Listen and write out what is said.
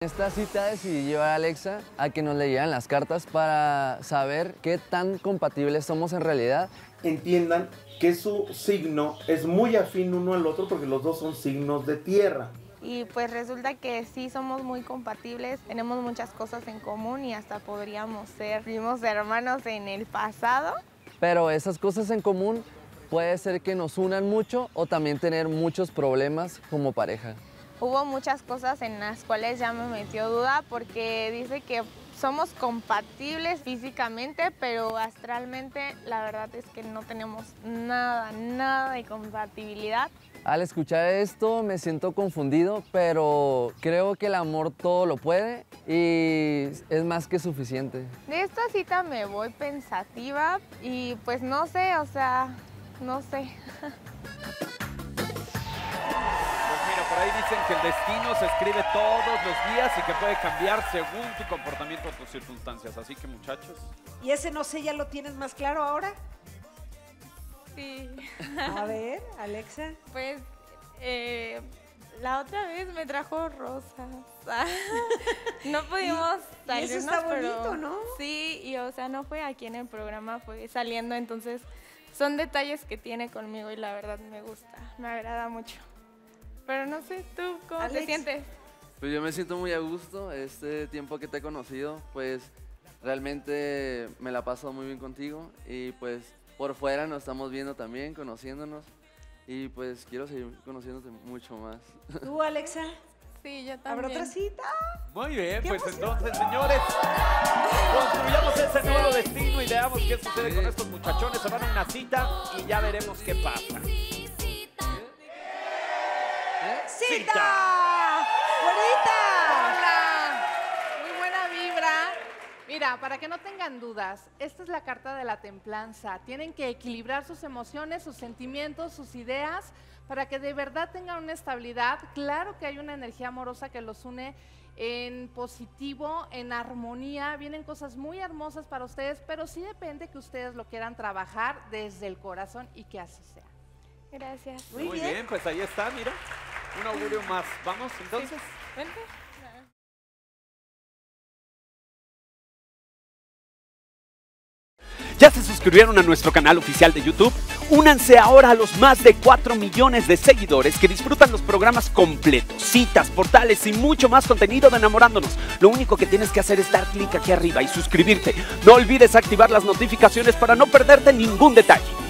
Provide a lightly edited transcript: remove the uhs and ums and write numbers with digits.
Esta cita decidí llevar a Alexa a que nos leyeran las cartas para saber qué tan compatibles somos en realidad. Entiendan que su signo es muy afín uno al otro porque los dos son signos de tierra. Y pues resulta que sí somos muy compatibles, tenemos muchas cosas en común y hasta podríamos ser primos hermanos en el pasado. Pero esas cosas en común puede ser que nos unan mucho o también tener muchos problemas como pareja. Hubo muchas cosas en las cuales ya me metió duda porque dice que somos compatibles físicamente, pero astralmente la verdad es que no tenemos nada de compatibilidad. Al escuchar esto me siento confundido, pero creo que el amor todo lo puede y es más que suficiente. De esta cita me voy pensativa y pues no sé, o sea, no sé. Por ahí dicen que el destino se escribe todos los días y que puede cambiar según tu comportamiento o tus circunstancias. Así que, muchachos. ¿Y ese no sé, ya lo tienes más claro ahora? Sí. A ver, Alexa. Pues la otra vez me trajo rosas. No pudimos salirnos, eso está bonito, pero ¿no? Sí, y o sea, no fue aquí en el programa, fue saliendo, entonces son detalles que tiene conmigo y la verdad me gusta, me agrada mucho. Pero no sé, ¿tú cómo Alex, te sientes? Pues yo me siento muy a gusto, este tiempo que te he conocido, pues realmente me la paso muy bien contigo y pues por fuera nos estamos viendo también, conociéndonos y pues quiero seguir conociéndote mucho más. ¿Tú, Alexa? Sí, yo también. ¿Habrá otra cita? Muy bien, ¡Qué pues emoción! entonces, señores, construyamos ese nuevo destino y veamos qué sucede con estos muchachones. Se van a una cita y ya veremos qué pasa. ¡Cita! ¡Bonita! Hola, muy buena vibra. Mira, para que no tengan dudas, esta es la carta de la templanza. Tienen que equilibrar sus emociones, sus sentimientos, sus ideas, para que de verdad tengan una estabilidad. Claro que hay una energía amorosa que los une en positivo, en armonía. Vienen cosas muy hermosas para ustedes, pero sí depende que ustedes lo quieran trabajar desde el corazón y que así sea. Gracias. Muy bien, pues ahí está, mira. Un augurio más. Vamos, entonces. Vente. ¿Ya se suscribieron a nuestro canal oficial de YouTube? Únanse ahora a los más de 4 millones de seguidores que disfrutan los programas completos, citas, portales y mucho más contenido de Enamorándonos. Lo único que tienes que hacer es dar clic aquí arriba y suscribirte. No olvides activar las notificaciones para no perderte ningún detalle.